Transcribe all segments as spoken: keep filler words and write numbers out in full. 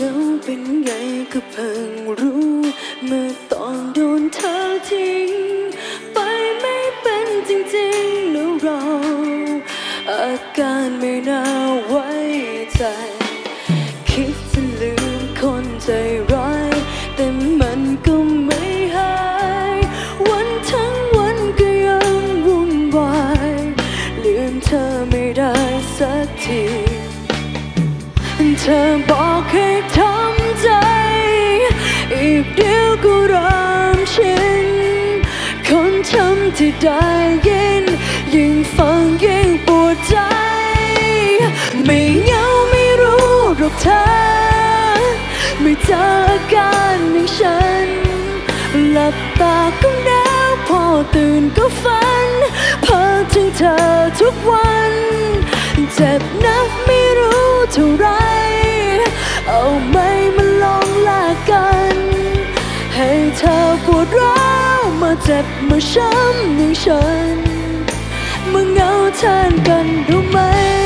าเป็นไงก็เพิ่งรู้เมื่อตอนโดนเธอทิ้งไปไม่เป็นจริงๆแล้วเราอาการไม่น่าไว้ใจคิดจะลืมคนใจร้ายแต่มันก็ไม่หายวันทั้งวันก็ยังวุ่นวายลืมเธอไม่ได้สักทีเธอบอกให้ทำใจอีกเดียวก็เริ่มชินคนช้ำที่ได้ยินยิ่งฟังยิ่งปวดใจไม่เหงาไม่รู้หรอกเธอไม่เจออาการอย่างฉันหลับตาก็หนาวพอตื่นก็ฝันเพ้อถึงเธอทุกวันเจ็บนักไม่รู้เท่าไรเอาไม่มาลองลากันให้เธอปวดร้าวมาเจ็บมาช้ำอย่างฉันมาเหงาแทนกันรู้ไหม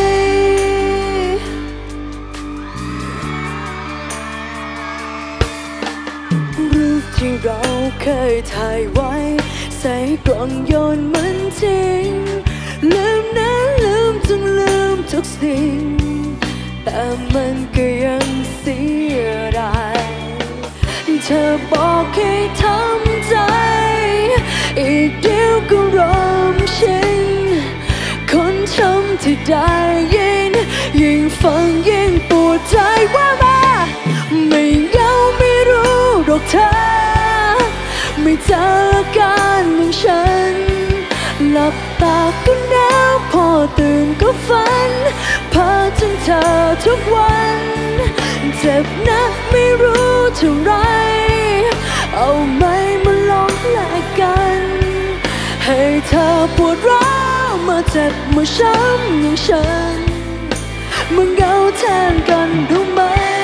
รูปที่เราเคยถ่ายไว้ใส่กล่องโยนมันทิ้งลืมนะลืมจนลืมทุกสิ่งแต่มันก็ยังเสียดายเธอบอกให้ทำใจอีกเดียวก็เริ่มชินคนช้ำที่ได้ยินยิ่งฟังยิ่งปวดใจว่ามาไม่เหงาไม่รู้หรอกเธอไม่เจออาการเหมือนฉันหลับตาก็หนาวพอตื่นก็ฝันเพ้อถึงเธอทุกวันเจ็บนักไม่รู้เท่าไรเอาไม่มาลองแลกกันให้เธอปวดร้าวมาเจ็บมาช้ำอย่างฉันมาเหงาแทนกันรู้ไหม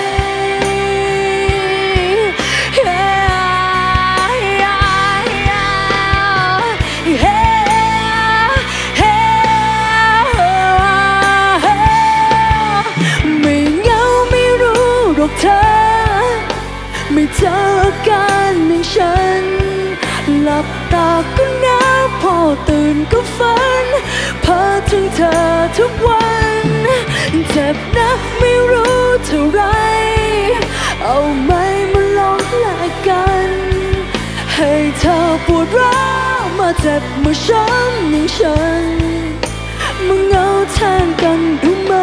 เธอไม่เจออาการอย่างฉันหลับตาก็หนาวพอตื่นก็ฝันเพ้อถึงเธอทุกวันเจ็บนักไม่รู้เท่าไรเอาไม่มาลองแลกกันให้เธอปวดร้าวมาเจ็บมาช้ำอย่างฉันมาเหงาแทนกันรู้ไหม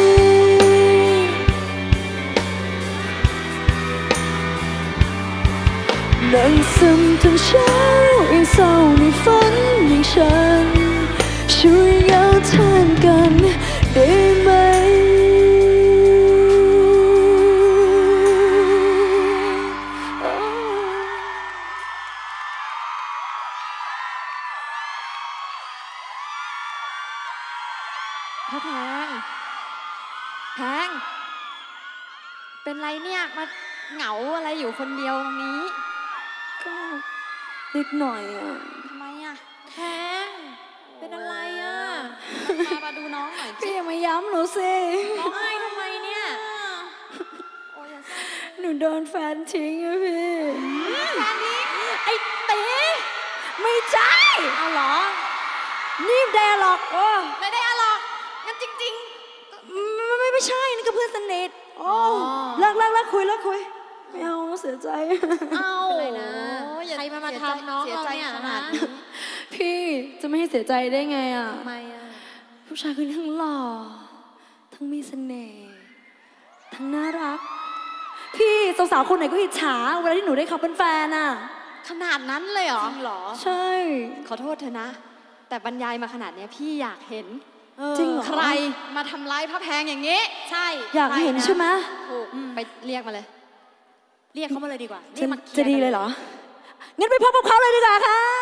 นั่งซึมทั้งเช้ายังเศร้าในฝันอย่างฉันช่วยเหงาแทนกันได้ไหมพระแพงแพงเป็นไรเนี่ยมาเหงาอะไรอยู่คนเดียวตรงนี้ก็นิดหน่อยอ่ะทำไมอ่ะแพงเป็นอะไรอ่ะมามาดูน้องหน่อยพี่อย่ามาย้ำหนูสิร้องไห้ทำไมเนี่ยโอ้ยหนูโดนแฟนทิ้งอะพี่แฟนทิ้งไอ้เต๋ไม่ใช่เอาเหรอนี่แดร์ล็อกโอ้ไม่ได้อะหรอกงั้นจริงๆไม่ไม่ใช่นี่ก็เพื่อนสนิทโอ้เลิกเลิกเลิกคุยเลิกคุยไม่เอาเสียใจเอาอะไรนะใครมามาทำน้องเราเนี่ยขนาดนี้พี่จะไม่ให้เสียใจได้ไงอ่ะทำไมอ่ะผู้ชายคนนี้ทั้งหล่อทั้งมีเสน่ห์ทั้งน่ารักพี่สาวๆคนไหนก็อิจฉาเวลาที่หนูได้เขาเป็นแฟนอ่ะขนาดนั้นเลยเหรอจริงเหรอใช่ขอโทษเธอนะแต่บรรยายมาขนาดนี้พี่อยากเห็นจริงเหรอใครมาทำร้ายพระแพงอย่างนี้ใช่อยากเห็นใช่ไหมถูกไปเรียกมาเลยเรียกเขามาเลยดีกว่าจะดีเลยเหรองั้นไปพบกับเขาเลยดีกว่าค่ะ